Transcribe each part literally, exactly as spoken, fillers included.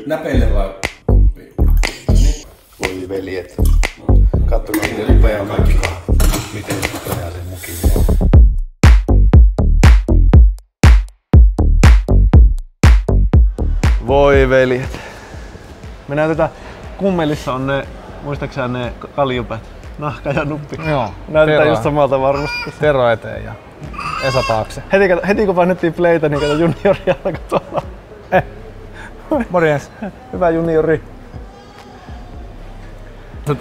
Näpeille vai? Voi veljet. Katsokaa miten upea kaikki. Miten upea se muki on. Voi veljet. Me näytetään, kummelissa on ne, muistaakseni ne kaljupät, nahka ja nuppi. Joo. Näytetään Tero, just samalta varmasti. Tero eteen ja Esa taakse. Heti, heti kun painettiin playtä, niin kato juniori alkoi tuolla. Eh. Morjens. Hyvä juniori. Hyvä.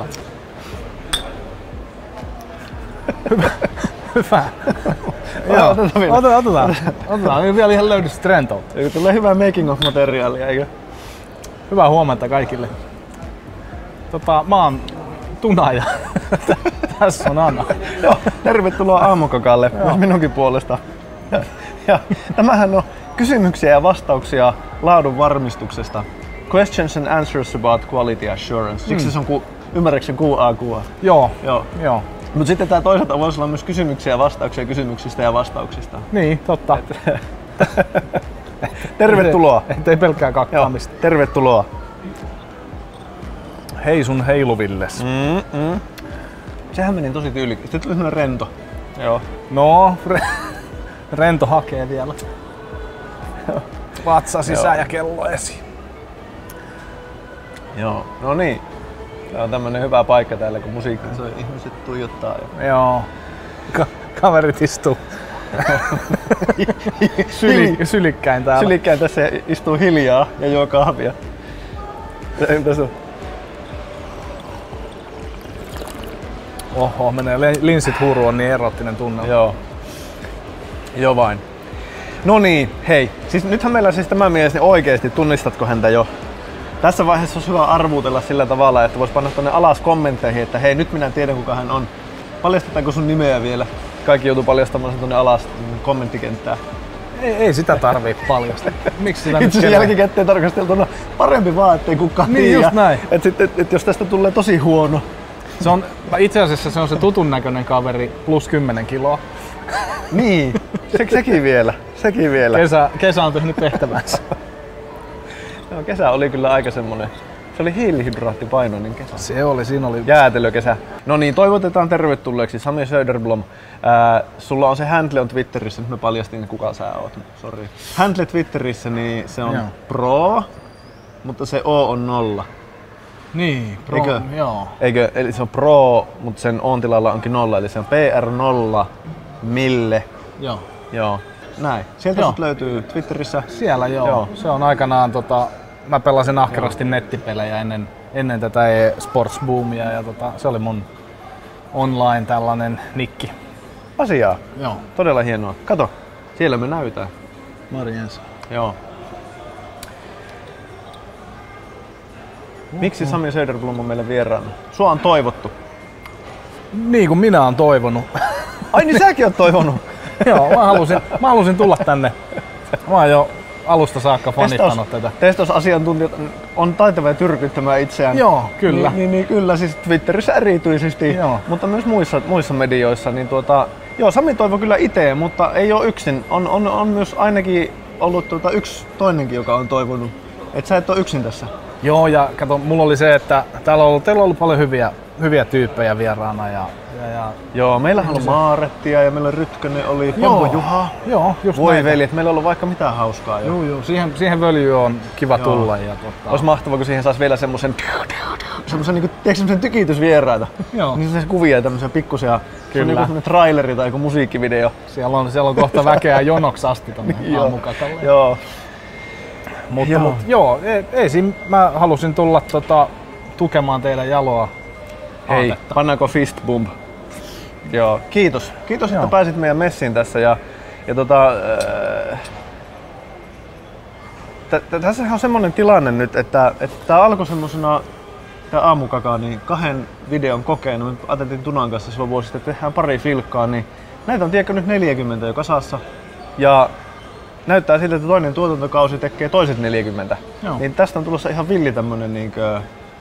Hyvä. Hyvä. Joo, otetaan vielä. Otetaan, otetaan. Otetaan. Ei vielä ihan löydy sitä rentoutta. Eikö tulee hyvää making of materiaalia, eikö? Hyvää huomenta kaikille. Tota, mä oon Tuna ja tässä on Anna. Joo, tervetuloa Aamukakaalle myös minunkin puolesta. Ja, ja tämähän on kysymyksiä ja vastauksia laadun varmistuksesta. Questions and answers about quality assurance. Siksi mm. se on ku, ymmärräkseni Q A Q A. Joo. Joo. Joo. Mutta sitten tää toisaalta voisi olla myös kysymyksiä ja vastauksia kysymyksistä ja vastauksista. Niin, totta. Tervetuloa. Ei pelkkää kakkaamista. Joo, tervetuloa. Hei sun heiluvilles. Mm, mm. Sehän meni tosi tyylikkäästi. Sitten tuli semmonen rento. Joo. No, re rento hakee vielä. Vatsa sisään ja kello esiin. Joo, no niin. Tää on tämmönen hyvä paikka täällä, kun musiikki soi, ihmiset tuijottaa. Ja... Joo. Ka kaverit istuu Syli sylikkäin täällä. Sylikkäin tässä istuu hiljaa ja juo kahvia. Tässä on. Oho, menee linssit huuruun, on niin erottinen tunne. Joo. Joo vain. No niin, hei. Siis nythän meillä siis tämä mies, niin oikeesti tunnistatko häntä jo? Tässä vaiheessa olisi hyvä arvuutella sillä tavalla, että vois panna tonne alas kommentteihin, että hei, nyt minä tiedän kuka hän on. Paljastetaanko sun nimeä vielä? Kaikki joutuu paljastamaan sen tonne alas kommenttikenttään. Ei, ei sitä tarvii paljastaa. Miksi sitä Itse asiassa jälkikäteen tarkasteltuna parempi vaan, ettei kukaan niin, tiedä. Just näin. Et sit, et, et jos tästä tulee tosi huono. Se on, itse asiassa se on se tutun näköinen kaveri plus kymmenen kiloa. Niin, se, sekin vielä. Sekin vielä. Kesä, kesä on tehnyt tehtävänsä. No, kesä oli kyllä aika semmonen. Se oli hiilihydraattipainoinen kesä. Se oli, siinä oli. Jäätelökesä. No niin, toivotetaan tervetulleeksi Sami Söderblom. Ää, sulla on se handle on Twitterissä, nyt mä paljastin kuka sä oot. Sorry. Handle Twitterissä, niin se on Joo. Pro, mutta se O on nolla. Niin, pro, Eikö? Joo. Eikö? Eli se on Pro, mutta sen on tilalla onkin nolla, eli se on P R nolla mille. Joo. Joo. Näin. Sieltä Joo. sut löytyy Twitterissä. Siellä joo. Joo. Se on aikanaan tota, mä pelasin ahkerasti joo. nettipelejä ennen, ennen tätä e-sports boomia ja tota, se oli mun online tällainen nikki. Asiaa. Joo. Todella hienoa. Kato, siellä me näytään. Morjens. Joo. Miksi Sami Söderblom on meille vieraana? Sua on toivottu. Niin kuin minä oon toivonut. Ai niin säkin oot toivonut. Joo, mä halusin, mä halusin tulla tänne. Mä oon jo alusta saakka fanittanut tätä. Testausasiantuntijat on taitavia tyrkyttämään itseään. Joo, kyllä. Niin, niin, niin kyllä, siis Twitterissä erityisesti, joo. mutta myös muissa, muissa medioissa. Niin tuota, joo, Sami toivoi kyllä itse, mutta ei ole yksin. On, on, on myös ainakin ollut tuota yksi toinenkin, joka on toivonut. Et sä et ole yksin tässä. Joo, ja kato, mulla oli se, että täällä on ollut, teillä on ollut paljon hyviä, hyviä tyyppejä vieraana. Ja, ja, ja... Joo, meillä on ollut Maarettia ja meillä Rytkönen oli, Pompo Juha. Joo, just Voi näitä. veljet, meillä on ollut vaikka mitä hauskaa jo. Joo, joo, siihen, siihen völjyyn on kiva joo. tulla. Ja, tota... Olisi mahtavaa, kun siihen saisi vielä semmosen, semmosen, niinku, tiedätkö, semmosen tykitysvieraita. Joo. Niin semmosia kuvia ja tämmösiä pikkusia. Se on niinku traileri tai joku musiikkivideo. Siellä on, siellä on kohta väkeä jonoksi asti tonne Aamukakalle. Joo. Mutta joo, mut, joo ei, ei siinä, mä halusin tulla tota, tukemaan teidän jaloa. Hei, haatetta. pannaanko fist bump? Joo, kiitos. Kiitos, joo. että pääsit meidän messiin tässä. Ja, ja tota, äh, tässä on semmoinen tilanne nyt, että tämä alkoi semmosena tää Aamukakaa niin kahden videon kokeena. Me ajateltiin Tunan kanssa silloin vuosi sitten, että tehdään pari filkkaa, niin näitä on tiedätkö nyt neljäkymmentä jo kasassa. Ja näyttää siltä, että toinen tuotantokausi tekee toiset neljäkymmentä. Joo. Niin tästä on tulossa ihan villi tämmönen niinkö...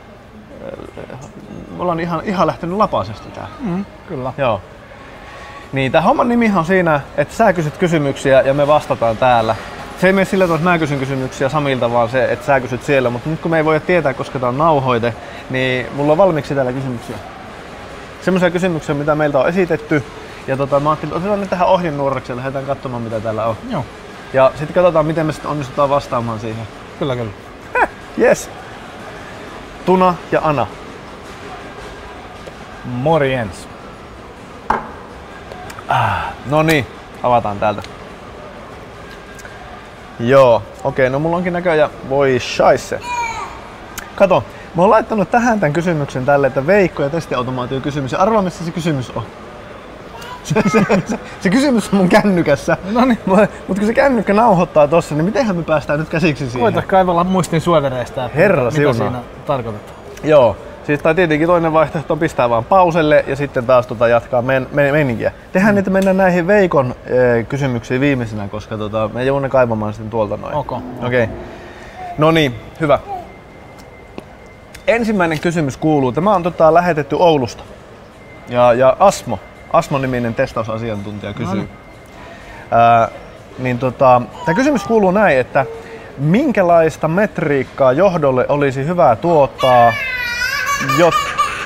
Me ollaan ihan, ihan lähtenyt lapasesta tää. Mm, kyllä. Joo. Niin, tää homman nimihan on siinä, että sä kysyt kysymyksiä ja me vastataan täällä. se ei mene sillä tavalla, että mä kysyn kysymyksiä Samilta, vaan se, että sä kysyt siellä. Mutta nyt kun me ei voida tietää, koska tää on nauhoite, niin mulla on valmiiksi täällä kysymyksiä. Semmoisia kysymyksiä, mitä meiltä on esitetty. Ja tota, mä ajattelin, että otetaan nyt tähän ohjenuoraksi ja lähdetään katsomaan, mitä täällä on. Joo. Ja sitten katsotaan, miten me sitten onnistutaan vastaamaan siihen. Kyllä, kyllä. Yes. Tuna ja Ana. Morjens. Ah, no niin, avataan täältä. Joo, okei, no mulla onkin näköjään, voi scheisse. Kato, mä oon laittanut tähän tämän kysymyksen tälle, että Veikko ja testiautomaatio kysymys. Ja arvaa, missä se kysymys on. Se, se, se, se kysymys on mun kännykässä. No niin. Mutta kun se kännykkä nauhoittaa tossa, niin mitenhän me päästään nyt käsiksi siihen? Koita kaivella muistin suovereista, että Herra mitä siunaa. siinä tarkoitetaan. Joo. Siis tai tietenkin toinen vaihtoehto on pistää vaan pauselle ja sitten taas tota jatkaa men, men, meininkiä. Tehdään mm. niitä mennään näihin Veikon e, kysymyksiin viimeisenä, koska tota, me joudun ne kaivamaan sitten tuolta noin. Okay. Okei. Okay. No niin, hyvä. Ensimmäinen kysymys kuuluu, tämä on tota, lähetetty Oulusta. Ja, ja Asmo, Asmo-niminen testausasiantuntija kysyy. Mm. Ää, niin tota, tämä kysymys kuuluu näin, että minkälaista metriikkaa johdolle olisi hyvä tuottaa, jot...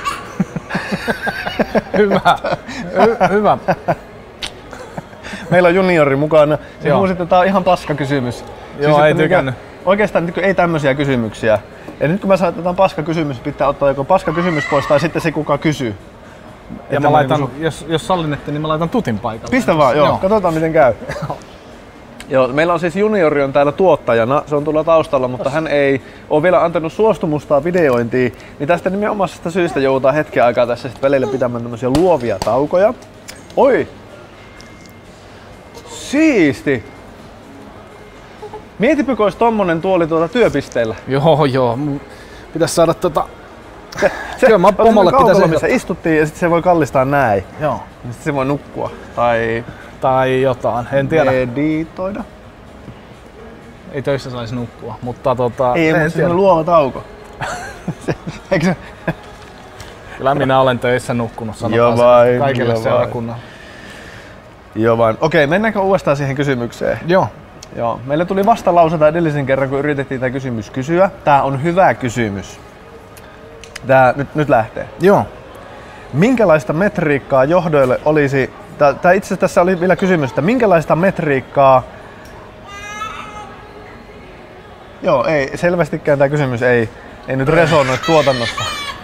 Hyvä. Hy- hyvä. Meillä on juniori mukana. Se huusi, että tää on ihan paska kysymys. Joo, siis, ei tykännyt. Oikeastaan nyt, ei tämmöisiä kysymyksiä. Ja nyt kun mä sanon, että tää on paska kysymys, pitää ottaa joko paska kysymys pois tai sitten se kuka kysyy. Ja että mä laitan, su- jos, jos sallinette, niin mä laitan tutin paikalle. Pistä vaan, joo. joo. Katsotaan miten käy. Joo, meillä on siis juniori on täällä tuottajana, se on tuolla taustalla, mutta hän ei ole vielä antanut suostumustaan videointiin, niin tästä nimenomaisesta syystä joudutaan hetken aikaa tässä sitten välillä pitämään tämmöisiä luovia taukoja. Oi! Siisti! Mietipä, kun olisi tommonen tuoli tuota työpisteellä. Joo, joo. Pitäis saada tota... Se, se, Kyllä mä pomolle pitäisi missä istuttiin ja sitten se voi kallistaa näin. Joo. Sitten se voi nukkua. Tai... Tai jotain, en tiedä. Meditoida. Ei töissä saisi nukkua, mutta tota... Ei, mutta se on luova tauko. se, eikö se? Kyllä minä olen töissä nukkunut, Joo sanotaan vain, se kaikille joo seurakunnalle. Joo vain. Okei, mennäänkö uudestaan siihen kysymykseen? Joo. Joo. Meille tuli vastalauseta edellisen kerran, kun yritettiin tämä kysymys kysyä. Tää on hyvä kysymys. Tää nyt, nyt lähtee. Joo. Minkälaista metriikkaa johdoille olisi... Tää, tää itse asiassa tässä oli vielä kysymys, että minkälaista metriikkaa... Joo, ei, selvästikään tämä kysymys ei, ei nyt resonoi tuotannossa.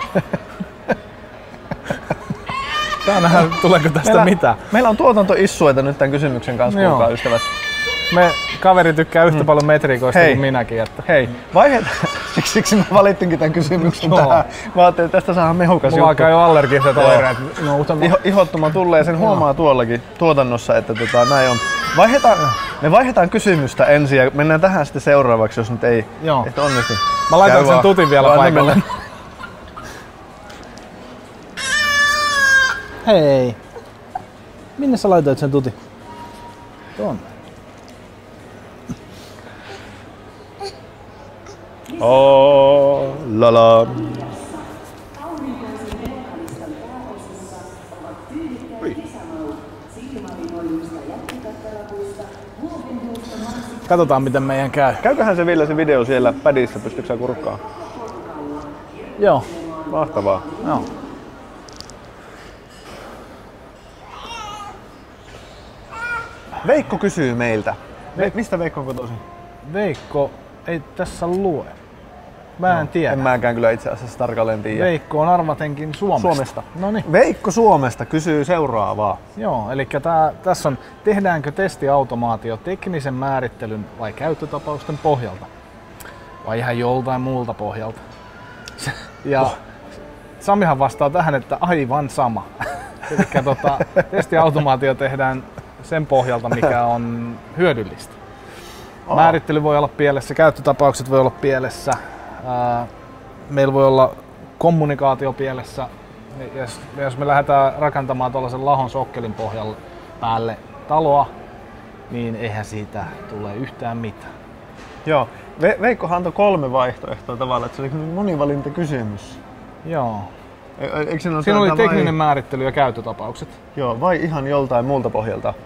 Tää nähdään, tuleeko tästä meillä, mitään. Meillä on tuotantoissuita nyt tämän kysymyksen kanssa, kuulkaa ystävät. Me kaveri tykkää yhtä hmm. paljon metriikoista Hei. kuin minäkin. Että... Hei, vaiheet... siksi, siksi mä valittinkin tämän kysymyksen Joo. tähän. Mä ajattelin, että tästä saadaan mehukas Mulla juttu. alkaa jo allergiset oireet. No, Iho, ihottuma tulee ja sen huomaa tuollakin tuotannossa, että tota, näin on. Vaihdetaan, me vaihdetaan kysymystä ensin ja mennään tähän sitten seuraavaksi, jos nyt ei että onnistu. Mä laitan Käy sen vaan. tutin vielä Vaan paikalle. nimellä. Hei. Minne sä laitoit sen tutin? Tuonne. Oh, la la. Katsotaan miten meidän käy. Käyköhän se vielä se video siellä pädissä, pystytkö sä kurkkaan? Joo. Mahtavaa. Joo. Veikko kysyy meiltä. Ve- mistä Veikko on kotoisin? Veikko ei tässä lue. Mä en no, tiedä. En mäkään kyllä itse asiassa tarkalleen tiedä. Veikko on arvatenkin Suomesta. Suomesta. Noniin. Veikko Suomesta kysyy seuraavaa. Joo, eli tää, tässä on, tehdäänkö testiautomaatio teknisen määrittelyn vai käyttötapausten pohjalta? Vai ihan joltain muulta pohjalta? Ja oh. Samihan vastaa tähän, että aivan sama. Eli tota, testiautomaatio tehdään sen pohjalta, mikä on hyödyllistä. Oh. Määrittely voi olla pielessä, käyttötapaukset voi olla pielessä. Ää, meillä voi olla kommunikaatio pielessä. Jos, jos me lähdetään rakentamaan tuollaisen lahon sokkelin pohjalle päälle taloa, niin eihän siitä tule yhtään mitään. Joo. Ve- Veikkohan antoi kolme vaihtoehtoa tavallaan, että se oli monivalintakysymys. Joo. E- eikö siinä Siinä oli tekninen vai... määrittely ja käyttötapaukset. Joo, vai ihan joltain muulta pohjalta?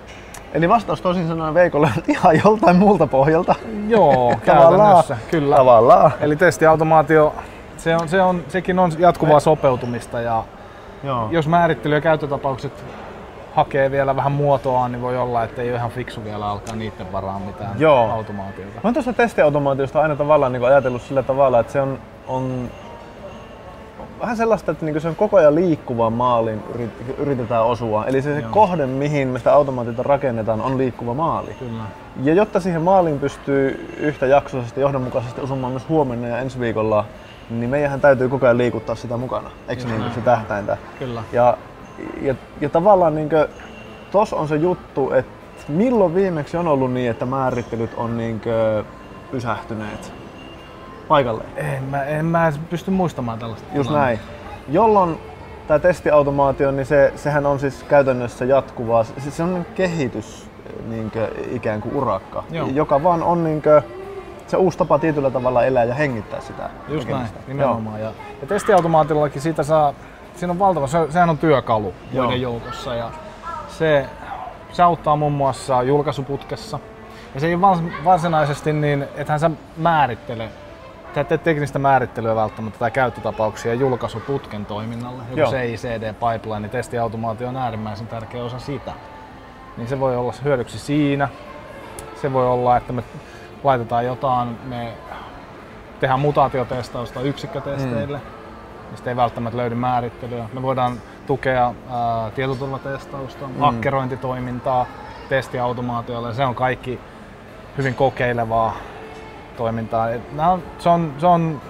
Eli vastaus toisin sanoen Veikolle on ihan joltain muulta pohjalta. Joo, Tavallaan. käytännössä, kyllä. Tavallaan. Eli testiautomaatio, se on, se on, sekin on jatkuvaa Me... sopeutumista ja Joo. jos määrittely- ja käyttötapaukset hakee vielä vähän muotoaan, niin voi olla, että ei ole ihan fiksu vielä alkaa niiden varaan mitään Joo. automaatiota. Mä oon tuosta testiautomaatiosta aina tavallaan niin ajatellut sillä tavalla, että se on, on vähän sellaista, että niin se on koko ajan liikkuvaan maaliin yritetään osua. Eli se, se kohde, mihin me sitä automaatiota rakennetaan, on liikkuva maali. Kyllä. Ja jotta siihen maaliin pystyy yhtä jaksoisesti johdonmukaisesti osumaan myös huomenna ja ensi viikolla, niin meidän täytyy koko ajan liikuttaa sitä mukana. Eikö niin, se tähtäintä? Kyllä. Ja, ja, ja tavallaan niin tuossa on se juttu, että milloin viimeksi on ollut niin, että määrittelyt on niin pysähtyneet paikalle? En mä, en mä pysty muistamaan tällaista. Just näin. Jolloin tämä testiautomaatio, niin se, sehän on siis käytännössä jatkuvaa. Se, se on kehitys niin kuin, ikään kuin urakka, Joo. joka vaan on niin kuin, se uusi tapa tietyllä tavalla elää ja hengittää sitä. Just tekemistä. Näin, nimenomaan. Ja, ja testiautomaatiollakin siitä saa, siinä on valtava, se, sehän on työkalu muiden joukossa ja se, se auttaa muun muassa julkaisuputkessa. Ja se ei varsinaisesti niin, ethän sä määrittele, sä et tee teknistä määrittelyä välttämättä tai käyttötapauksia julkaisuputken toiminnalle. Joku C I C D-pipeline, niin testiautomaatio on äärimmäisen tärkeä osa sitä. Niin se voi olla hyödyksi siinä. Se voi olla, että me laitetaan jotain, me tehdään mutaatiotestausta yksikkötesteille, mm. mistä ei välttämättä löydy määrittelyä. Me voidaan tukea ää, tietoturvatestausta, mm. hakkerointitoimintaa testiautomaatiolla ja se on kaikki hyvin kokeilevaa toimintaa. On, se, on, se on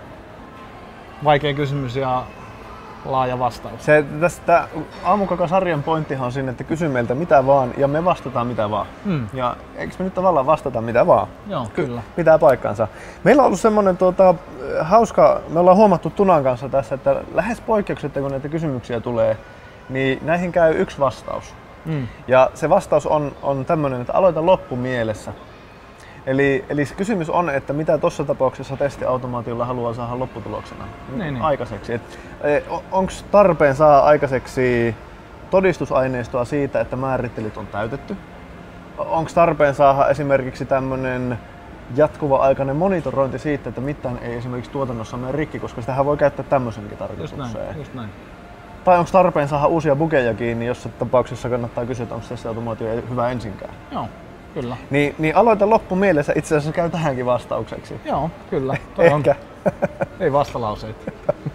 vaikea kysymys ja laaja vastaus. Se, tästä Aamukaka-sarjan pointtihan on siinä, että kysy meiltä mitä vaan ja me vastataan mitä vaan. Mm. Ja eikö me nyt tavallaan vastata mitä vaan? Joo, kyllä. Pitää paikkansa. Meillä on ollut semmoinen tuota, hauska, me ollaan huomattu Tunan kanssa tässä, että lähes poikkeuksetta kun näitä kysymyksiä tulee, niin näihin käy yksi vastaus. Mm. Ja se vastaus on, on tämmöinen, että aloita loppu mielessä. Eli, eli se kysymys on, että mitä tuossa tapauksessa testiautomaatiolla haluaa saada lopputuloksena niin, niin. aikaiseksi. Onko tarpeen saada aikaiseksi todistusaineistoa siitä, että määrittelyt on täytetty? Onko tarpeen saada esimerkiksi tämmöinen jatkuva aikainen monitorointi siitä, että mitään ei esimerkiksi tuotannossa mene rikki, koska sitähän voi käyttää tämmöisenkin tarkoitukseen. Just näin, just näin. Tai onko tarpeen saada uusia bugeja kiinni, jossa tapauksessa kannattaa kysyä, että onko testiautomaatio hyvä ensinkään? Joo. Kyllä. Niin, niin aloita loppu mielessä, itse asiassa käy tähänkin vastaukseksi. Joo, kyllä. Toi Ehkä. On... Ei vastalauseita.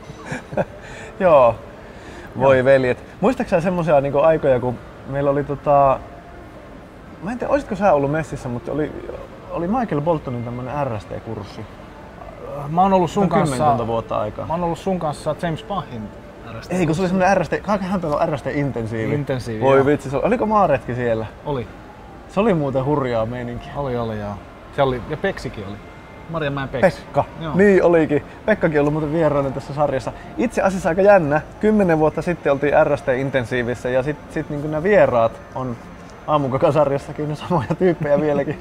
Joo. Voi Joo. veljet. Muistatko sä semmosia niinku aikoja, kun meillä oli tota... Mä en tiedä, olisitko sä ollut messissä, mutta oli, oli Michael Boltonin tämmönen R S T-kurssi. Mä oon ollut sun kanssa... kymmenkunta vuotta aikaa. Mä oon ollut sun kanssa James Bachin R S T. Ei, kun se oli semmonen R S T... Hän on R S T-intensiivi. Intensiivi, Voi joo. vitsi, oliko maaretki siellä? Oli. Se oli muuten hurjaa meininkiä. Oli, oli joo. Se oli, ja Peksikin oli. Marjamäen Peksi. Pekka. Joo. Niin olikin. Pekkakin on ollut muuten vieraana tässä sarjassa. Itse asiassa aika jännä. Kymmenen vuotta sitten oltiin R S T-intensiivissä ja sitten sit niin nämä vieraat on Aamukaka-sarjassakin ne samoja tyyppejä vieläkin.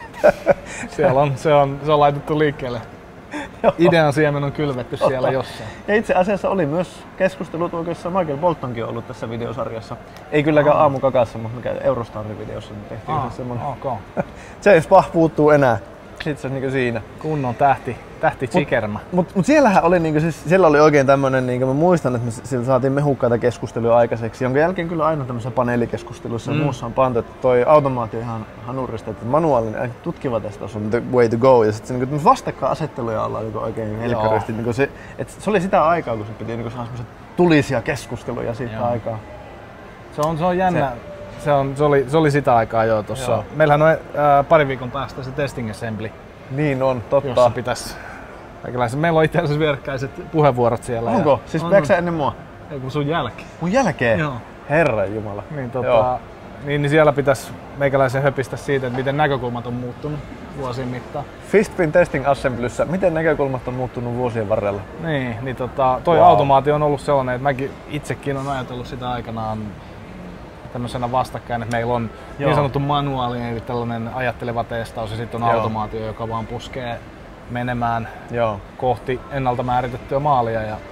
Siellä on, se on, se on laitettu liikkeelle. Idean siemen on kylvetty Otta. siellä jossain. Ja itse asiassa oli myös keskustelut oikeassa, Michael Boltonkin on ollut tässä videosarjassa. Ei kylläkään Aa. Aamukakassa, mutta mikä Eurostarin videossa tehtiin Aa, semmoinen. Okay. James Bach puuttuu enää. Sitten se on niin siinä. Kunnon tähti, tähti tsikermä. Mutta mut, mut siellähän oli, niinku, siis, siellä oli oikein tämmönen, niinku, mä muistan, että me sillä saatiin mehukkaita keskusteluja aikaiseksi, jonka jälkeen kyllä aina tämmöisessä paneelikeskustelussa mm. ja muussa on pantu, että toi automaatio ihan hanurista, että manuaalinen tutkiva testaus on the way to go. Ja sitten niinku, vastakkainasetteluja ollaan niinku, oikein helkkaristi. Niinku, se, se oli sitä aikaa, kun se piti niinku, saada tulisia keskusteluja siitä Joo. aikaa. Se on, se on jännä. Se, Se, on, se, oli, se oli sitä aikaa jo tuossa. Meillähän on ää, pari viikon päästä se testing assembly. Niin on, totta. Jossa pitäisi... Meillä on itse asiassa vierekkäiset puheenvuorot siellä. Onko? Ja, siis on, sä ennen mua? Ei kun sun jälkeen. Mun jälkeen? Joo. Herran jumala. Niin, tota, niin, niin siellä pitäisi meikäläisen höpistä siitä, että miten näkökulmat on muuttunut vuosien mittaan. Fistpin testing assemblyssä, miten näkökulmat on muuttunut vuosien varrella? Niin, niin tota, toi wow. automaatio on ollut sellainen, että mäkin itsekin olen ajatellut sitä aikanaan tämmöisenä vastakkain, että meillä on Joo. niin sanottu manuaali, eli tällainen ajatteleva testaus ja sitten on Joo. automaatio, joka vaan puskee menemään Joo. kohti ennalta määritettyä maalia. Ja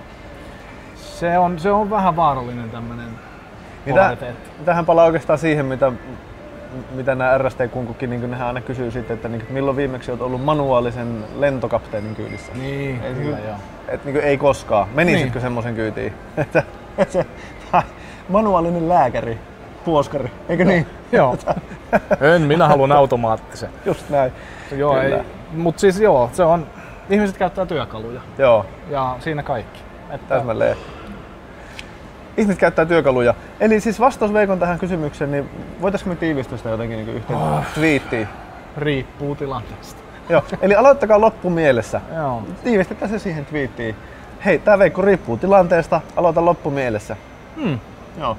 se, on, se on vähän vaarallinen tämmöinen polariteetti. Tähän palaa oikeastaan siihen, mitä mitä nämä R S T-kunkukin, niin nehän aina kysyy sitten, että niin, milloin viimeksi olet ollut manuaalisen lentokapteenin kyydissä. Niin, ei, kyllä niin, joo. Et, niin, ei koskaan. Menisitkö niin. semmoisen kyytiin? Että, se, manuaalinen lääkäri, puoskari, eikö joo. niin? Joo. En, minä haluan automaattisen. Just näin. Joo, ei, mut siis joo, se on, ihmiset käyttää työkaluja. Joo. Ja siinä kaikki. Että... Täsmälleen. Ihmiset käyttää työkaluja. Eli siis vastaus Veikon tähän kysymykseen, niin voitaisiinko me tiivistää sitä jotenkin niin yhteen oh. twiittiin? Riippuu tilanteesta. Joo, eli aloittakaa loppu mielessä. Joo. Tiivistetään se siihen twiittiin. Hei, tää Veikko riippuu tilanteesta, aloita loppu mielessä. Hmm. Joo.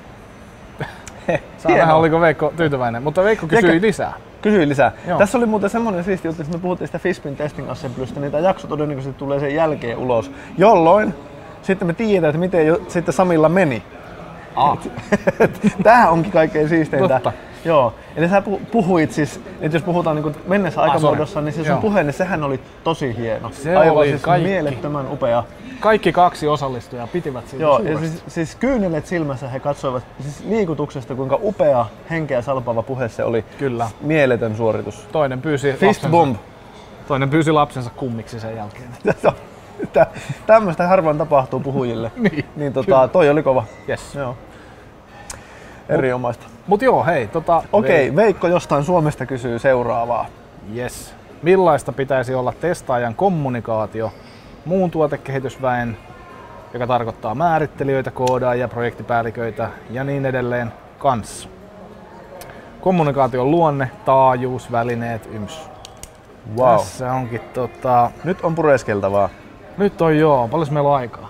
Saa nähdä, oliko Veikko tyytyväinen, mutta Veikko kysyi Veikko lisää. Kysyi lisää. Joo. Tässä oli muuten semmoinen siisti juttu, että me puhuttiin sitä Fishpin Testing Assemblystä, niin tämä jakso todennäköisesti tulee sen jälkeen ulos, jolloin sitten me tiedetään, että miten jo, sitten Samilla meni. Ah. Tämähän onkin kaikkein siisteintä. Totta. Joo. Eli sä puhuit siis, että jos puhutaan niin mennessä aikamuodossa, niin se sun puhe, niin sehän oli tosi hieno. Se aivan oli siis kaikki. Mielettömän upea. Kaikki kaksi osallistujaa pitivät siitä Joo, suuresti. ja siis, siis kyynelet silmässä he katsoivat siis liikutuksesta, kuinka upea, henkeä salpaava puhe se oli. Kyllä. Mieletön suoritus. Toinen pyysi Fist lapsensa, bomb. Toinen pyysi lapsensa kummiksi sen jälkeen. Tämmöistä harvoin tapahtuu puhujille. niin, niin tota, toi oli kova. Yes. Joo. Erinomaista. Mut, mut joo, hei. Tota, Okei, okay, Veikko jostain Suomesta kysyy seuraavaa. Yes. Millaista pitäisi olla testaajan kommunikaatio muun tuotekehitysväen, joka tarkoittaa määrittelijöitä, koodaajia, projektipäälliköitä ja niin edelleen kanssa? Kommunikaation luonne, taajuus, välineet, yms. Wow. Tässä onkin tota... Nyt on pureskeltavaa. Nyt on joo. Paljon meillä on aikaa?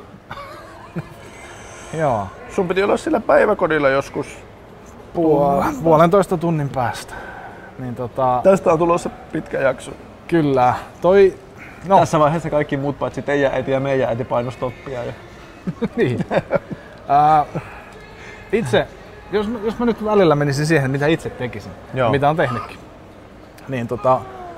Joo. Sun piti olla sillä päiväkodilla joskus. Puol- puolentoista tunnin päästä. Niin tota... Tästä on tulossa pitkä jakso. Kyllä. Toi... No. Tässä vaiheessa kaikki muut paitsi teidän äiti ja meidän äiti paino stoppia. Ja... niin. uh, itse, jos, jos mä nyt välillä menisin siihen, mitä itse tekisin, Joo. mitä on tehnytkin, niin tota...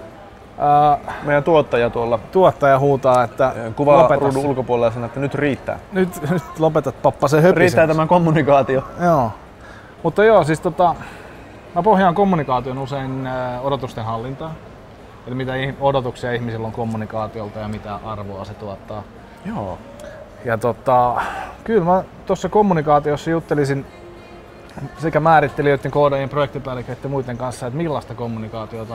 Uh, meidän tuottaja tuolla. Tuottaja huutaa, että kuvaa ruudun ulkopuolella ja sanoo, että nyt riittää. Nyt, nyt lopetat pappasen höpisen. Riittää tämä kommunikaatio. Joo. Mutta joo, siis tota... Mä pohjaan kommunikaation usein odotusten hallintaan. Eli mitä odotuksia ihmisillä on kommunikaatiolta ja mitä arvoa se tuottaa. Joo. Ja tota, kyllä mä tuossa kommunikaatiossa juttelisin sekä määrittelijöiden, koodaajien, projektipäälliköiden ja muiden kanssa, että millaista kommunikaatiota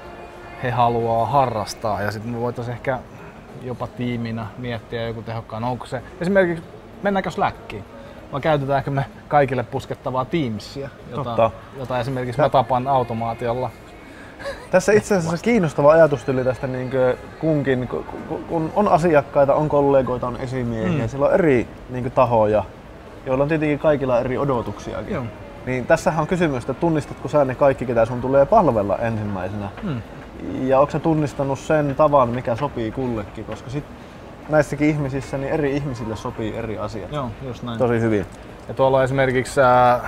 he haluaa harrastaa. Ja sitten me voitaisiin ehkä jopa tiiminä miettiä joku tehokkaan. Onko se esimerkiksi, mennäänkö Slackiin? Vai käytetäänkö me kaikille puskettavaa Teamsia, jota, jota esimerkiksi mä tapan automaatiolla. Tässä itse asiassa kiinnostava ajatus tuli tästä niin kunkin, kun on asiakkaita, on kollegoita, on esimiehiä, mm. siellä on eri niin tahoja, joilla on tietenkin kaikilla eri odotuksiakin. Joo. Niin tässähän on kysymys, että tunnistatko sä ne kaikki, ketä sun tulee palvella ensimmäisenä? Mm. Ja onko sä tunnistanut sen tavan, mikä sopii kullekin, koska sit näissäkin ihmisissä niin eri ihmisille sopii eri asiat. Joo, just näin. Tosi hyvin. Ja tuolla on esimerkiksi äh,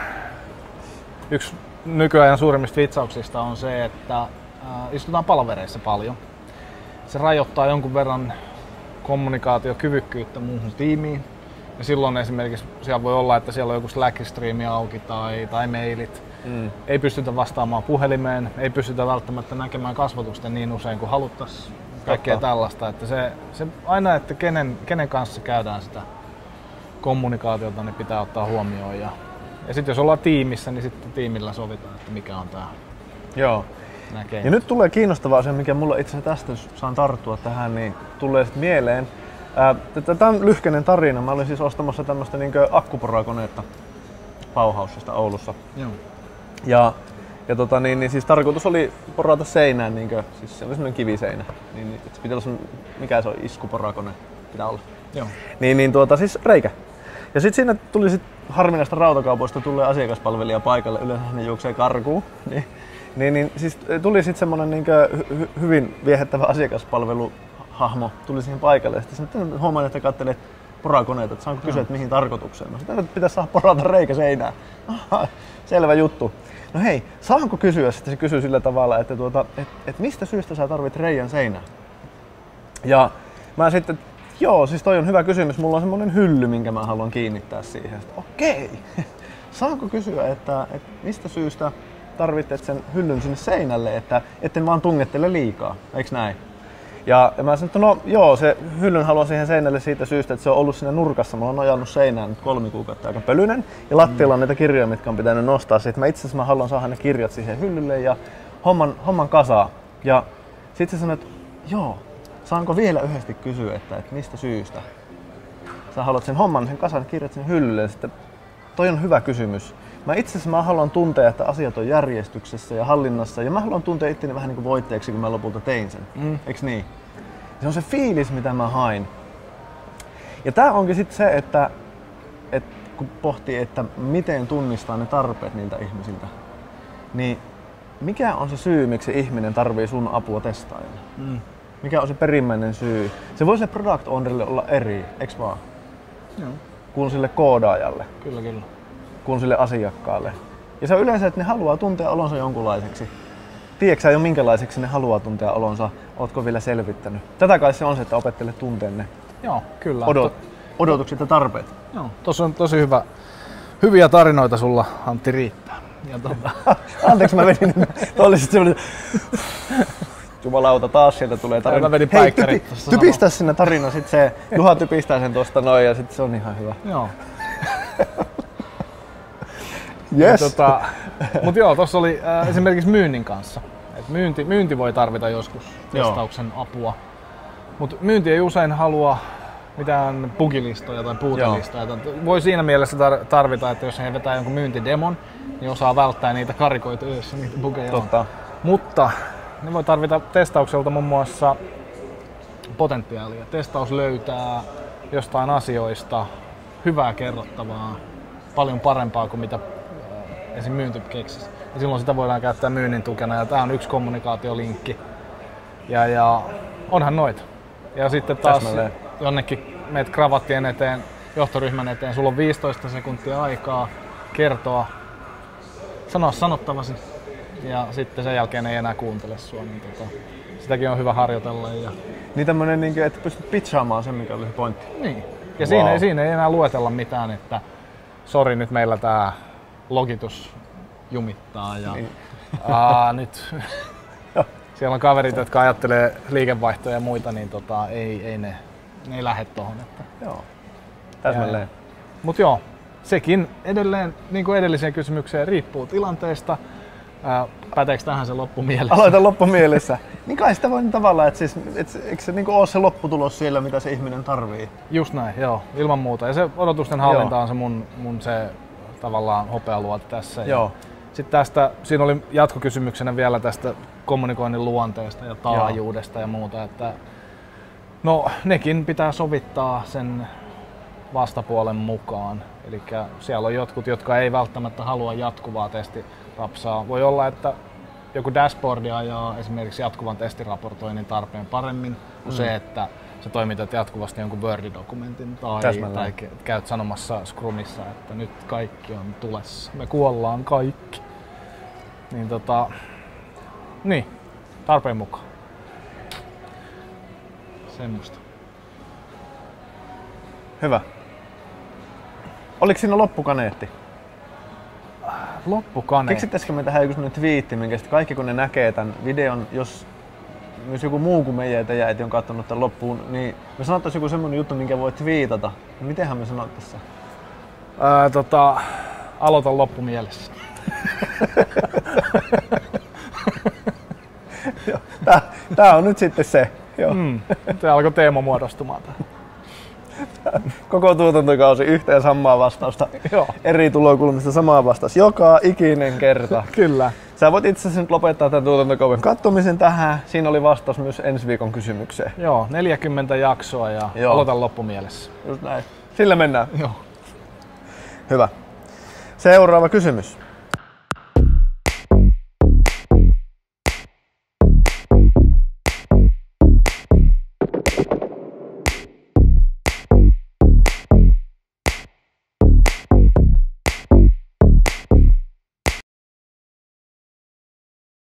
yksi nykyajan suurimmista vitsauksista on se, että äh, istutaan palavereissa paljon. Se rajoittaa jonkun verran kommunikaatiokyvykkyyttä muuhun tiimiin. Ja silloin esimerkiksi siellä voi olla, että siellä on joku Slack-striimi auki tai, tai mailit. Mm. Ei pystytä vastaamaan puhelimeen, ei pystytä välttämättä näkemään kasvotusta niin usein kuin haluttaisiin. Kaikkea tällaista. Että se, se aina, että kenen, kenen kanssa käydään sitä kommunikaatiota, niin pitää ottaa huomioon. Ja, ja sitten jos ollaan tiimissä, niin sitten tiimillä sovitaan, että mikä on tää. Joo. Ja nyt tulee kiinnostavaa se, mikä mulla itse asiassa tästä, jos saan tarttua tähän, niin tulee sitten mieleen. Tämä on lyhkäinen tarina. Mä olin siis ostamassa tämmöistä niin akkuporakoneetta Bauhausista Oulussa. Joo. Ja, ja tota, niin, niin siis tarkoitus oli porata seinään, niin kuin, siis se oli semmoinen kiviseinä. Niin, niin, se pitää olla semmoinen, mikä se on, iskuporakone pitää olla. Joo. Niin, niin tuota, siis reikä. Ja sitten siinä tuli sit harvinaista rautakaupoista tulee asiakaspalvelija paikalle, yleensä ne juoksee karkuun. Niin, niin, niin siis tuli sitten semmoinen niin hy, hyvin viehättävä asiakaspalveluhahmo tuli siihen paikalle. Ja sitten huomaan, että katselee porakoneita, että saanko kysyä, että mihin tarkoitukseen. No sitten nyt pitäisi saada porata reikä seinään. Aha, selvä juttu. No hei, saanko kysyä? Sitten se kysyy sillä tavalla, että tuota, et, et mistä syystä sä tarvit reijän seinään? Ja mä sitten, joo, siis toi on hyvä kysymys. Mulla on semmonen hylly, minkä mä haluan kiinnittää siihen. Sitten, okei, saanko kysyä, että, että mistä syystä tarvitset sen hyllyn sinne seinälle, että etten vaan tungettele liikaa, eiks näin? Ja, ja mä sanoin, että no joo, se hyllyn haluan siihen seinälle siitä syystä, että se on ollut siinä nurkassa. Mä oon nojannut seinään nyt kolme kuukautta aika pölyinen. Ja lattialla on niitä kirjoja, mitkä on pitänyt nostaa. Sitten mä itse asiassa mä haluan saada ne kirjat siihen hyllylle ja homman, homman kasaan. Ja sitten se sanoi, että joo, saanko vielä yhdesti kysyä, että, että mistä syystä sä haluat sen homman, sen kasan kirjat sen hyllylle. Sitten toi on hyvä kysymys. Mä itse asiassa mä haluan tuntea, että asiat on järjestyksessä ja hallinnassa. Ja mä haluan tuntea itteni vähän niin kuin voitteeksi, kun mä lopulta tein sen. Mm. Eiks niin? Se on se fiilis, mitä mä hain. Ja tää onkin sitten se, että, että kun pohtii, että miten tunnistaa ne tarpeet niiltä ihmisiltä, niin mikä on se syy, miksi ihminen tarvii sun apua testaajana? Mm. Mikä on se perimmäinen syy? Se voi sille product ownerille olla eri, eiks vaan? Joo. Kuin sille koodaajalle. Kyllä, kyllä. Kuin sille asiakkaalle. Ja se on yleensä, että ne haluaa tuntea olonsa jonkunlaiseksi. Tiedätkö sä jo minkälaiseksi ne haluaa tuntea olonsa? Ootko vielä selvittänyt? Tätä kai se on se, että opettelet tunteen ne Joo, kyllä. Odot, odotukset ja tarpeet. Joo, tossa on tosi hyvä, hyviä tarinoita sulla, Antti, riittää. Ja tuota... Anteeksi, mä vedin. Tuo oli sitten semmoinen... Jumalauta, taas sieltä tulee tarina. Mä vedin Hei, typi, typistä sinne tarina, sit se Juha typistää sen tosta noin ja sit se on ihan hyvä. Joo. Yes. Tota, mut joo, tossa oli äh, esimerkiksi myynnin kanssa. Et myynti, myynti voi tarvita joskus testauksen joo. apua. Mut myynti ei usein halua mitään bugilistoja tai puutelistoja. Voi siinä mielessä tar- tarvita, että jos he vetää jonkun myyntidemon, niin osaa välttää niitä karikoita, joissa niitä bugeja Totta. on. Mutta ne voi tarvita testaukselta muun muassa potentiaalia. Testaus löytää jostain asioista hyvää kerrottavaa, paljon parempaa kuin mitä esim. Myynti keksisi. Ja silloin sitä voidaan käyttää myynnin tukena ja tää on yksi kommunikaatiolinkki. Ja, ja onhan noita. Ja sitten taas Täsmälleen. jonnekin meet kravattien eteen, johtoryhmän eteen, sulla on viisitoista sekuntia aikaa kertoa, sanoa sanottavasi. Ja sitten sen jälkeen ei enää kuuntele sua, niin tota, sitäkin on hyvä harjoitella. Ja... Niin tämmönen, että pystyt pitchaamaan sen, mikä oli se pointti. Niin. Ja wow. siinä, ei, siinä ei enää luetella mitään, että sori, nyt meillä tää logitus jumittaa ja niin. aa, nyt siellä on kaverit, jotka ajattelee liikevaihtoja ja muita, niin tota, ei, ei ne, ne ei lähde tohon. Että... Joo, täsmälleen. Mut joo, sekin edelleen, niin kuin edelliseen kysymykseen, riippuu tilanteesta. Ää, päteekö tähän se loppumielessä? Aloita loppumielessä. Niin kai sitä voi tavallaan, että siis, et, eikö se niinku ole se lopputulos siellä, mitä se ihminen tarvii? Just näin, joo, ilman muuta. Ja se odotusten hallinta joo. on se mun, mun se tavallaan hopealuoti tässä. Joo. Sitten tästä, siinä oli jatkokysymyksenä vielä tästä kommunikoinnin luonteesta ja taajuudesta joo. ja muuta, että no nekin pitää sovittaa sen vastapuolen mukaan. Eli siellä on jotkut, jotka ei välttämättä halua jatkuvaa testirapsaa. Voi olla, että joku dashboardi ajaa esimerkiksi jatkuvan testiraportoinnin tarpeen paremmin kuin mm. se, että sä toimitat jatkuvasti jonkun Word-dokumentin tai, tai käyt sanomassa Scrumissa, että nyt kaikki on tulessa. Me kuollaan kaikki. Niin tota, niin, tarpeen mukaan. Semmosta. Hyvä. Oliko siinä loppukaneetti? Loppukaneetti. Keksittäisikö me tähän joku sellainen twiitti, minkä sitten kaikki kun ne näkee tämän videon, jos myös joku muu kuin meidän ja äiti on katsonut tämän loppuun, niin me sanottaisiin joku semmoinen juttu, minkä voi twiitata. Mitenhän me sanottaisiin se? Ää, tota, aloita loppumielessä. Tää, tää on nyt sitten se. Joo. Mm, tää alkoi teema muodostumaan. Koko tuotantokausi yhteen samaa vastausta. Joo. Eri tulokulmista samaa vastaus. Joka ikinen kerta. Kyllä. Sä voit itse asiassa nyt lopettaa tämän tuotantokauden katsomisen tähän. Siinä oli vastaus myös ensi viikon kysymykseen. Joo, neljäkymmentä jaksoa ja Joo. aloita loppumielessä. Just näin. Sillä mennään. Joo. Hyvä. Seuraava kysymys.